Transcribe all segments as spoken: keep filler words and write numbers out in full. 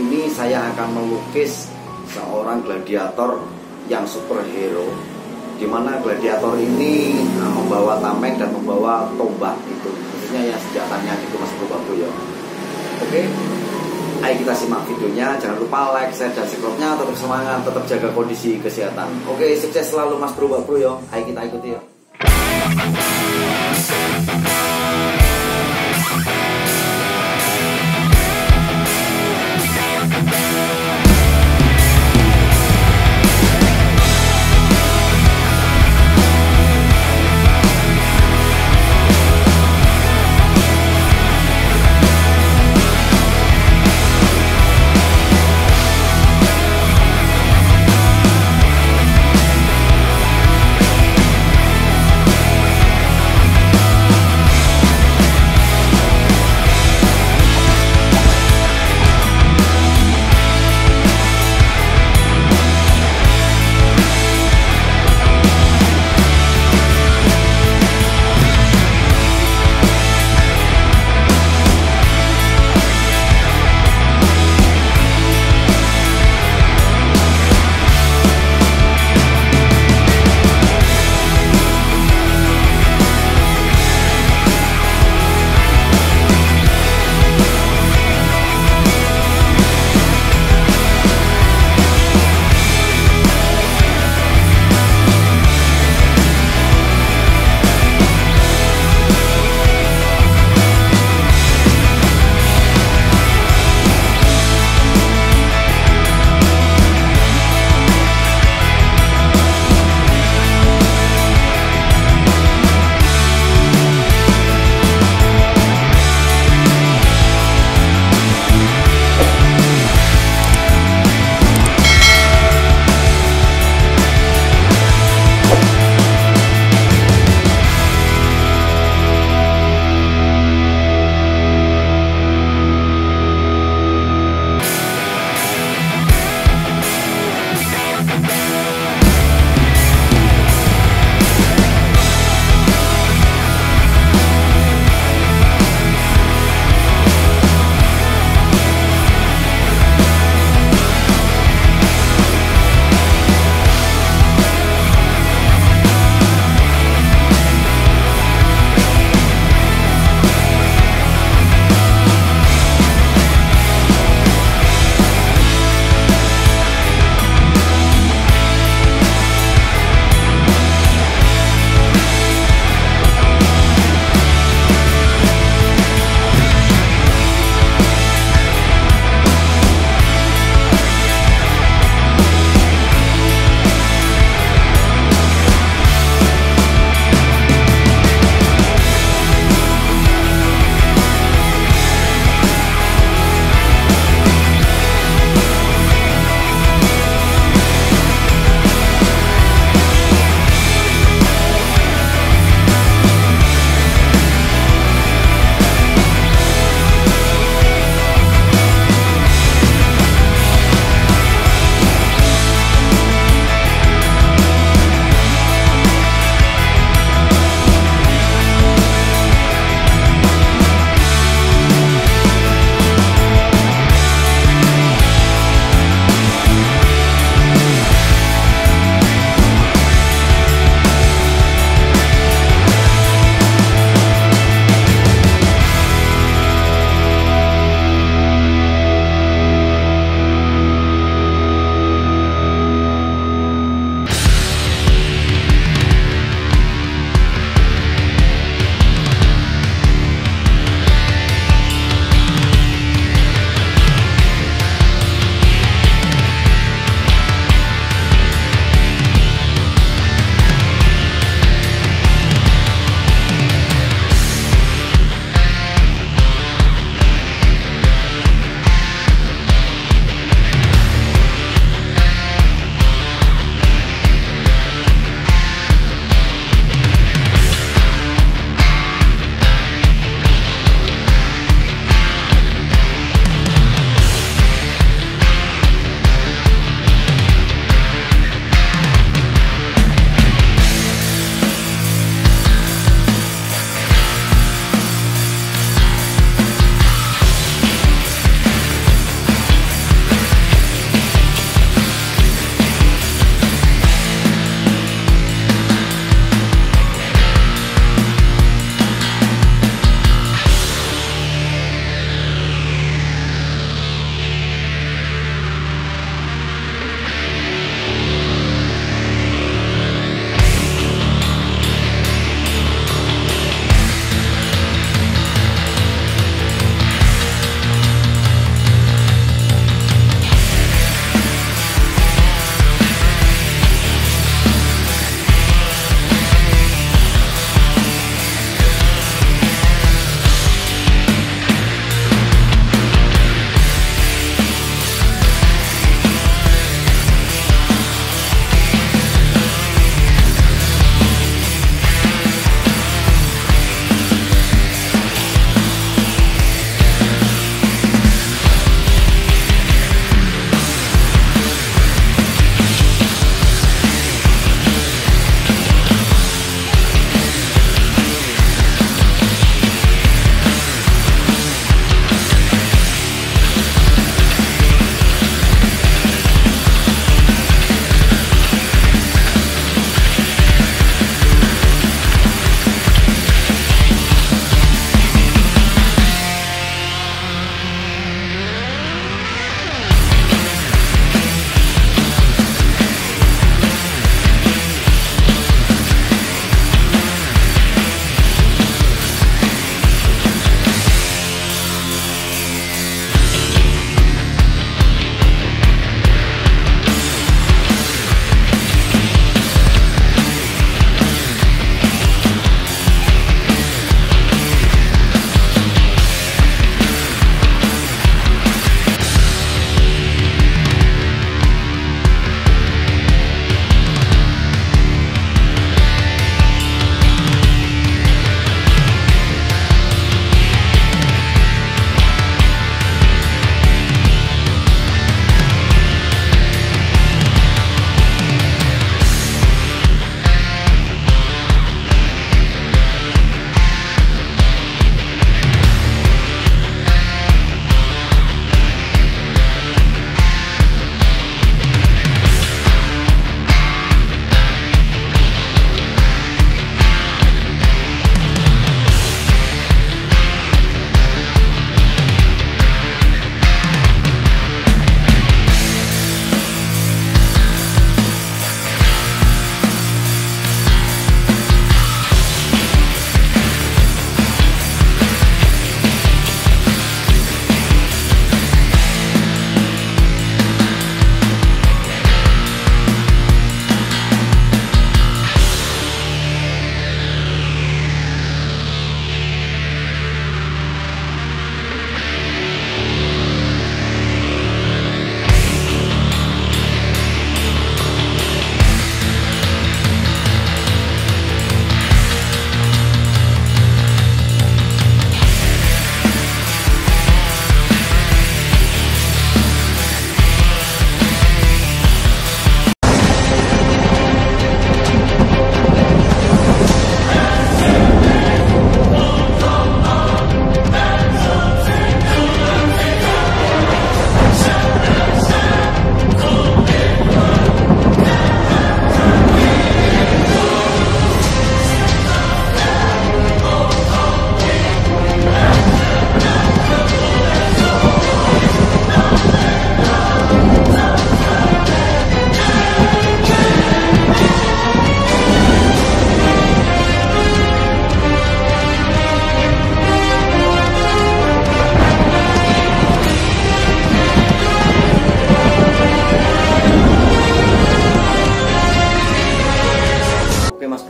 ini saya akan melukis seorang gladiator yang superhero, dimana gladiator ini membawa tameng dan membawa tombak itu, khususnya yang senjatanya itu Mas Bro Bro ya. Oke, ayo kita simak videonya. Jangan lupa like, share, dan subscribe-nya. Tetap semangat, tetap jaga kondisi kesehatan. Oke, sukses selalu Mas Bro Bro ya. Ayo kita ikuti ya.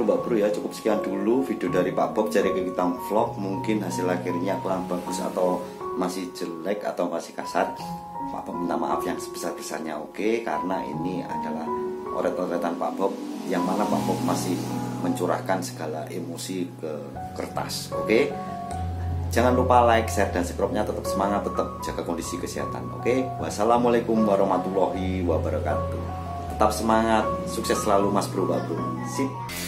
Mbak Bro ya, cukup sekian dulu video dari Pak Bob Cari Kita Vlog. Mungkin hasil akhirnya kurang bagus atau masih jelek atau masih kasar, Pak Bob minta maaf yang sebesar-besarnya, oke? Karena ini adalah oret-oretan Pak Bob, yang mana Pak Bob masih mencurahkan segala emosi ke kertas, oke? Jangan lupa like, share, dan subscribe-nya. Tetap semangat, tetap jaga kondisi kesehatan, oke? Wassalamualaikum warahmatullahi wabarakatuh. Tetap semangat, sukses selalu Mas Bro, Mbak Bro. Sip.